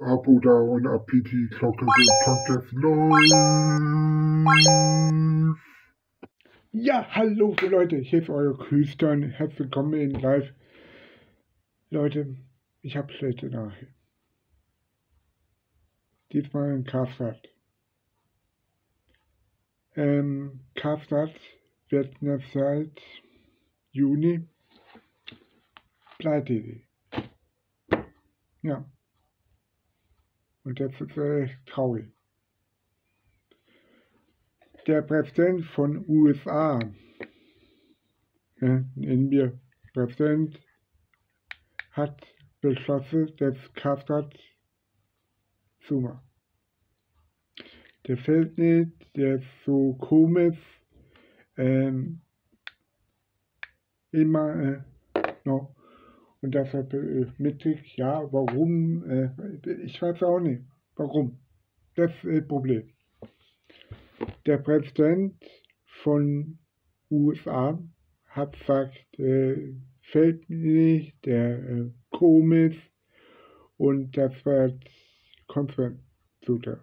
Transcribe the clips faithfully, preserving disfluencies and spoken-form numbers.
Abo da und ab geht die Glocke, so Podcast live. Ja, hallo Leute, hier ist euer Christian, herzlich willkommen in Live. Leute, ich habe schlechte Nachrichten. Diesmal in Karstadt. Ähm, Karstadt wird jetzt seit Juni pleite. Ja. Und das ist echt traurig. Der Präsident von U S A, ja, nennen wir Präsident, hat beschlossen, dass Karstadt zumacht. Der fällt nicht, der ist so komisch, ähm, immer äh, noch. Und deshalb äh, mittig, ja, warum, äh, ich weiß auch nicht, warum. Das ist das Problem. Der Präsident von U S A hat gesagt, äh, fällt mir nicht, der äh, komisch und das wird Konsequenzen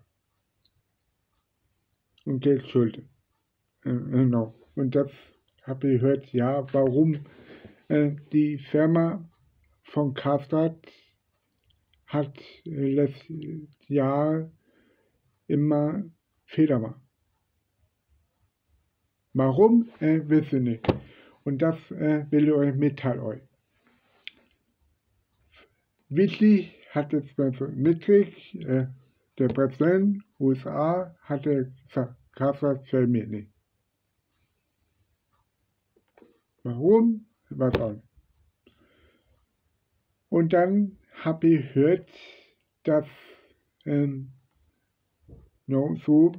und Geld schulden. Äh, genau. Und das habe ich gehört, ja, warum äh, die Firma von Karstadt hat äh, letztes Jahr immer Fehler gemacht. Warum, äh, wisst ihr nicht. Und das äh, will ich euch mitteilen. Euch. Wichtig hat es mitgekriegt, äh, der Präsident U S A hatte gesagt, Karstadt fällt mir nicht. Warum? Weiß auch nicht. Und dann habe ich gehört, dass ähm, no, so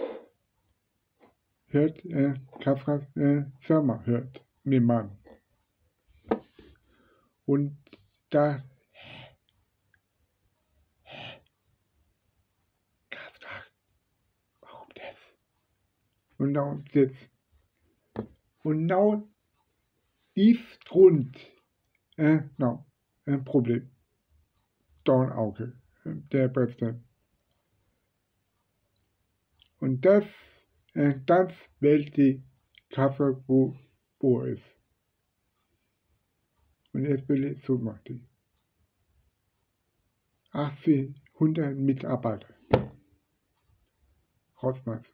hört äh, Karstadt äh, Firma hört mir Mann. Und da Karstadt, warum das? Und now das. Und now dies Grund, äh, no, ein Problem. Dornauge, der Präsident. Und das, äh, das wählt die Kasse, wo, wo ist. Und jetzt will ich so machen. achtzehnhundert Mitarbeiter. Hausmeister.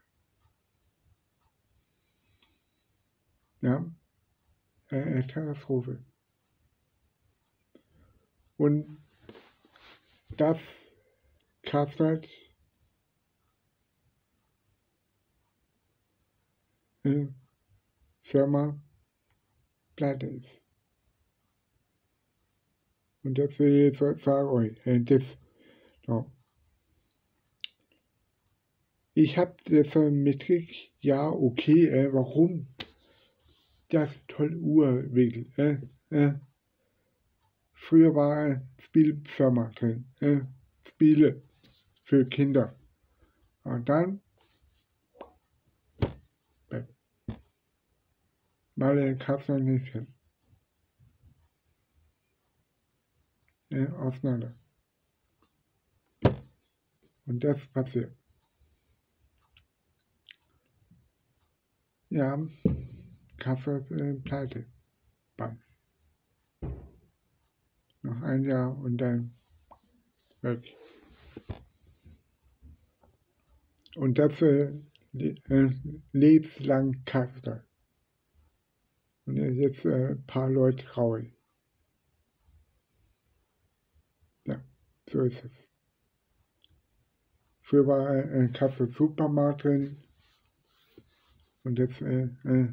Ja, äh, Katastrophe. Und das Karstadt äh, Firma pleite ist. Und das will ich jetzt sagen euch. Äh, das, no. Ich habe das mitgekriegt, ja, okay, äh, warum? Das tolle Uhrwegel. Äh, äh. Früher war eine Spielfirma drin, äh, Spiele für Kinder. Und dann äh, mal der Kassel nicht hin. Äh, auseinander. Und das passiert. Ja, Kassel äh, pleite. Bald. Noch ein Jahr und dann weg. Und das äh, äh, lebenslang Kassel. Und jetzt äh, ein paar Leute traurig. Ja, so ist es. Früher war ein Kassel Supermarkt drin. Und jetzt äh, äh,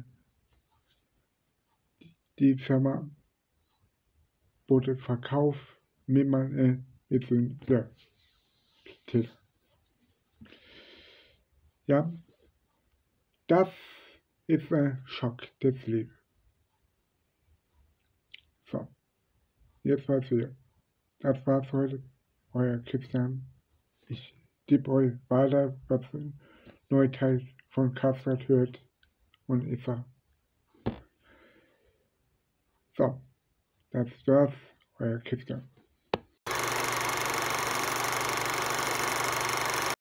die Firma wurde verkauft, mit man äh, mit so einem ja, Titel. Ja, das ist ein Schock des Lebens. So, jetzt war's wieder. Das war's heute, euer Christian. Ich gebe euch weiter, was Neuigkeit von Karstadt hört und ich sag. So, das war's, euer Christian.